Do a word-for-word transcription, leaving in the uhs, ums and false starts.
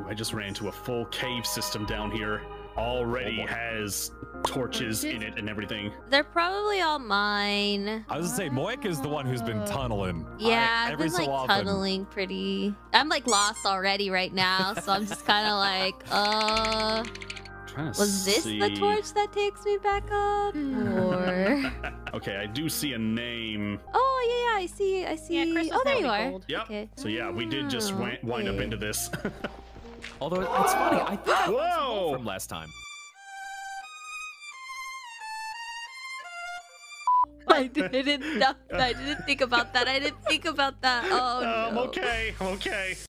I just ran into a full cave system down here. Already Oh, has torches in it and everything. They're probably all mine. I was gonna say, Moeka is the one who's been tunneling. Yeah, I, I've every been so like often. tunneling pretty. I'm like lost already right now, so I'm just kind of like, uh, Trying to was this see. the torch that takes me back up, or? Okay, I do see a name. Oh yeah, yeah, I see, I see. Yeah, Crystal's oh, there you gotta be are. gold. Yep. Okay. So yeah, we did just Oh, wind, wind up okay. into this. Although it's funny, I think I won some gold Whoa! from last time. I didn't. No, I didn't think about that. I didn't think about that. Oh um, no. okay, okay.